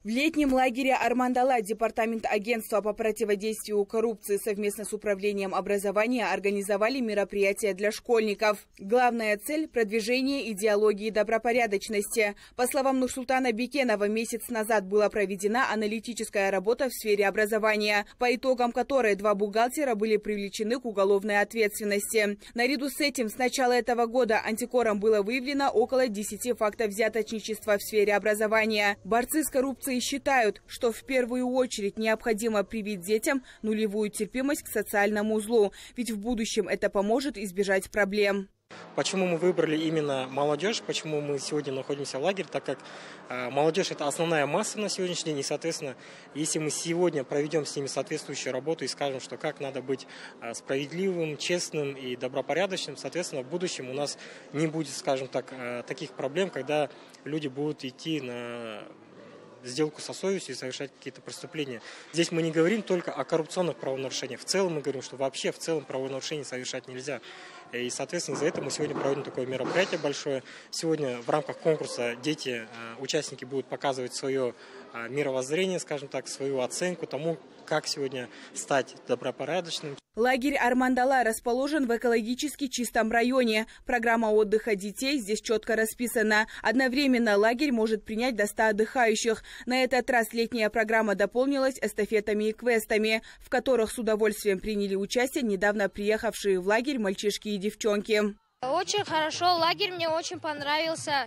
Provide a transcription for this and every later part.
В летнем лагере Армандала Департамент агентства по противодействию коррупции совместно с Управлением образования организовали мероприятия для школьников. Главная цель – продвижение идеологии добропорядочности. По словам Нурсултана Бекенова, месяц назад была проведена аналитическая работа в сфере образования, по итогам которой 2 бухгалтера были привлечены к уголовной ответственности. Наряду с этим с начала этого года антикором было выявлено около 10 фактов взяточничества в сфере образования. Борцы с коррупцией считают, что в первую очередь необходимо привить детям нулевую терпимость к социальному злу, ведь в будущем это поможет избежать проблем. Почему мы выбрали именно молодежь, почему мы сегодня находимся в лагере, так как молодежь – это основная масса на сегодняшний день, и, соответственно, если мы сегодня проведем с ними соответствующую работу и скажем, что как надо быть справедливым, честным и добропорядочным, соответственно, в будущем у нас не будет, скажем так, таких проблем, когда люди будут идти на сделку со совестью и совершать какие-то преступления. Здесь мы не говорим только о коррупционных правонарушениях. В целом мы говорим, что вообще в целом правонарушений совершать нельзя. И, соответственно, из-за этого мы сегодня проводим такое мероприятие большое. Сегодня в рамках конкурса дети, участники будут показывать свое мировоззрение, скажем так, свою оценку тому, как сегодня стать добропорядочным. Лагерь Армандала расположен в экологически чистом районе. Программа отдыха детей здесь четко расписана. Одновременно лагерь может принять до 100 отдыхающих. На этот раз летняя программа дополнилась эстафетами и квестами, в которых с удовольствием приняли участие недавно приехавшие в лагерь мальчишки и девчонки. Очень хорошо, лагерь мне очень понравился.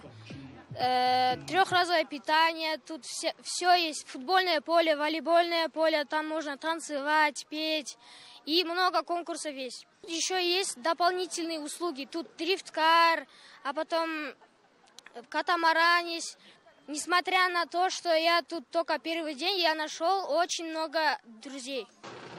Трехразовое питание, тут все есть, футбольное поле, волейбольное поле, там можно танцевать, петь, и много конкурсов есть. Еще есть дополнительные услуги, тут дрифткар, а потом катамаран есть. Несмотря на то, что я тут только первый день, я нашел очень много друзей.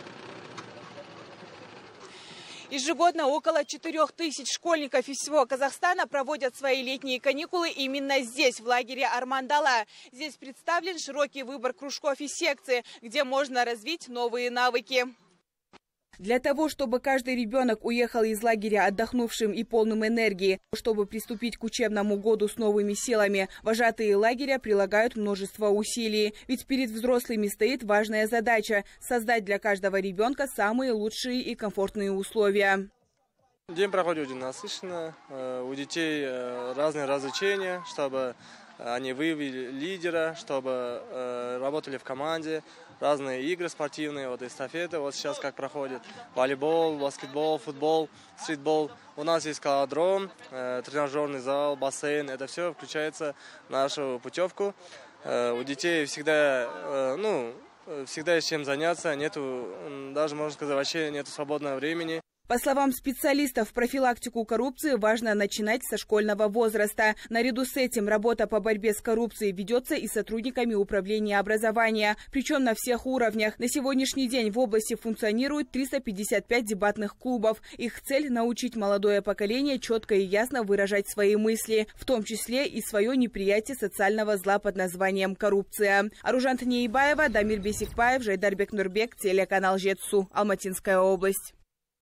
Ежегодно около 4000 школьников из всего Казахстана проводят свои летние каникулы именно здесь, в лагере Армандала. Здесь представлен широкий выбор кружков и секций, где можно развить новые навыки. Для того, чтобы каждый ребенок уехал из лагеря отдохнувшим и полным энергии, чтобы приступить к учебному году с новыми силами, вожатые лагеря прилагают множество усилий. Ведь перед взрослыми стоит важная задача – создать для каждого ребенка самые лучшие и комфортные условия. День проходит очень насыщенно. У детей разные развлечения, чтобы они выявили лидера, чтобы работали в команде. Разные игры спортивные, вот эстафеты, вот сейчас как проходит. Волейбол, баскетбол, футбол, стритбол. У нас есть скалодром, тренажерный зал, бассейн. Это все включается в нашу путевку. У детей всегда, всегда есть чем заняться. Нету, даже можно сказать, вообще нету свободного времени. По словам специалистов, профилактику коррупции важно начинать со школьного возраста. Наряду с этим работа по борьбе с коррупцией ведется и сотрудниками управления образования, причем на всех уровнях. На сегодняшний день в области функционирует 355 дебатных клубов. Их цель – научить молодое поколение четко и ясно выражать свои мысли, в том числе и свое неприятие социального зла под названием коррупция. Аружан Тнеибаева, Дамир Бесикбаев, Жайдарбек Нурбек, телеканал Жетсу, Алматинская область.